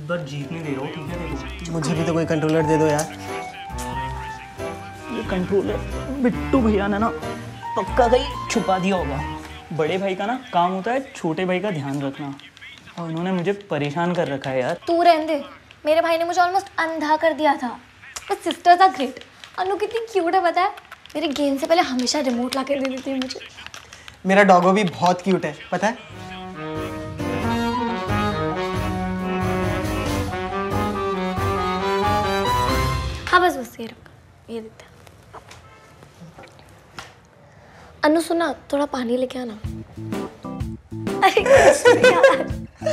बार जीतने दे रहा हूँ, ठीक है देखो। मुझे भी तो कोई कंट्रोलर दे दो यार। ये कंट्रोलर बिट्टू भैया ने ना पक्का कहीं छुपा दिया होगा। बड़े भाई का ना काम होता है छोटे भाई का ध्यान रखना, और उन्होंने मुझे परेशान कर रखा है यार। तू रहने दे, मेरे भाई ने मुझे ऑलमोस्ट अंधा कर दिया था। Sisters are great. अनु कितनी क्यूट है पता है, मेरे गेम से पहले हमेशा रिमोट ला के दे देती है मुझे। मेरा डॉगो भी बहुत क्यूट है पता है। हाँ बस ये रख, ये देते हैं। अनु सुना, थोड़ा पानी लेके आना। अरे यार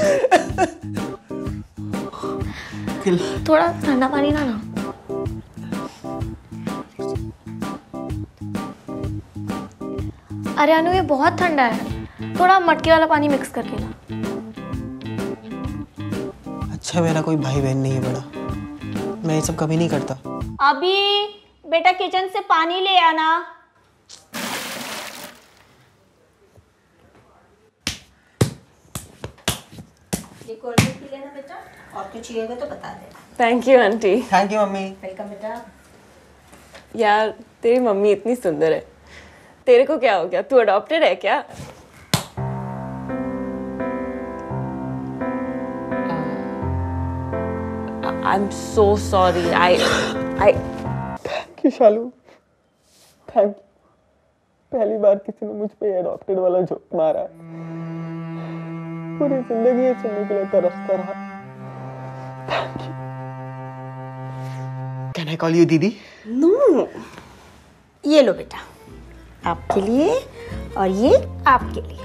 थोड़ा ठंडा पानी ना। अरे अनु ये बहुत ठंडा है, थोड़ा मटके वाला पानी मिक्स करके ला। अच्छा मेरा कोई भाई बहन नहीं है बड़ा, मैं ये सब कभी नहीं करता। अभी बेटा किचन से पानी ले आना। ये कोल्ड ड्रिंक पी लेना बेटा, और कुछ चाहिएगा तो बता देना। Thank you aunty. Thank you mummy. Welcome बेटा। यार तेरी मम्मी इतनी सुंदर है, तेरे को क्या हो गया? तू अडॉप्टेड है क्या? I'm so sorry. I thank you Shalu, thank you. पहली बार किसी ने मुझ पे अडॉप्टेड वाला जोक मारा। पूरी जिंदगी ये सुनने के लिए तरसता रहा। Thank you. Can I call you दीदी? नो, ये लो बेटा, आपके लिए, और ये आपके लिए।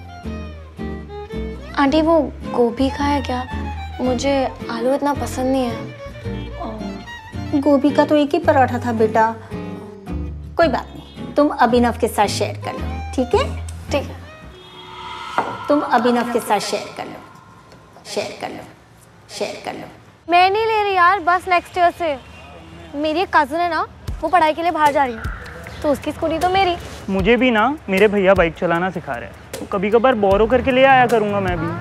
आंटी वो गोभी खाया क्या? मुझे आलू इतना पसंद नहीं है। गोभी का तो एक ही पराठा था बेटा। कोई बात नहीं, तुम अभिनव के साथ शेयर कर लो, ठीक है? ठीक है। तुम अभिनव के साथ शेयर कर लो, शेयर कर लो, शेयर कर लो। मैं नहीं ले रही यार, बस नेक्स्ट ईयर से। मेरी एक कज़न है ना, वो पढ़ाई के लिए बाहर जा रही है, तो उसकी स्कूटी तो मेरी। मुझे भी ना मेरे भैया बाइक चलाना सिखा रहे हैं, तो कभी कभार बोरो करके ले आया करूँगा मैं भी।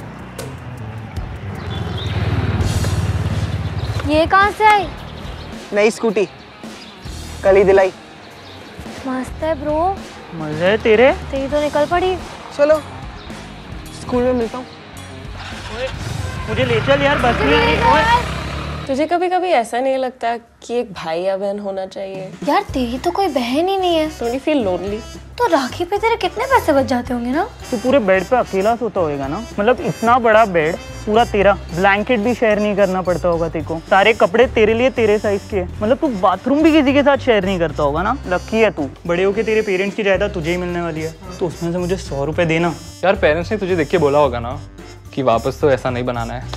ये कहाँ से आई? नई स्कूटी कल ही दिलाई। मस्त है ब्रो। मजे है तेरे। तेरी तो निकल पड़ी। चलो स्कूल में मिलता हूँ। मुझे ले चल यार, बस में आए। तुझे कभी कभी ऐसा नहीं लगता कि एक भाई या बहन होना चाहिए? यार तेरी तो कोई बहन ही नहीं है। Don't you feel lonely? तो राखी पे तेरे कितने पैसे बच जाते होंगे ना? तू पूरे बेड पे अकेला सोता होएगा ना? मतलब इतना बड़ा बेड पूरा तेरा, ब्लैंकेट भी शेयर नहीं करना पड़ता होगा तेरे को, सारे कपड़े तेरे लिए तेरे साइज के। मतलब तू बाथरूम भी किसी के साथ शेयर नहीं करता होगा ना? लकी है तू। बड़े होके तेरे पेरेंट्स की जायदाद तुझे ही मिलने वाली है, तो उसमें से मुझे 100 रुपए देना। यार पेरेंट्स ने तुझे देख के बोला होगा ना कि वापस तो ऐसा नहीं बनाना है।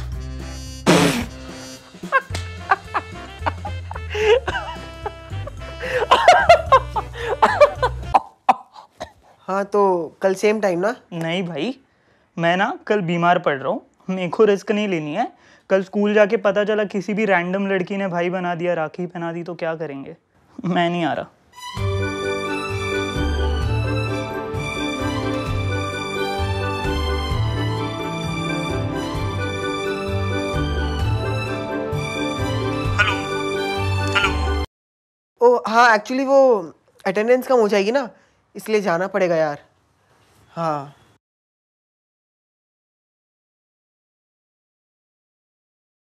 हाँ तो कल सेम टाइम ना? नहीं भाई, मैं ना कल बीमार पड़ रहा हूँ, मेरे को रिस्क नहीं लेनी है। कल स्कूल जाके पता चला किसी भी रैंडम लड़की ने भाई बना दिया, राखी पहना दी, तो क्या करेंगे? मैं नहीं आ रहा। Hello hello. ओ हाँ एक्चुअली वो अटेंडेंस कम हो जाएगी ना, इसलिए जाना पड़ेगा यार। हाँ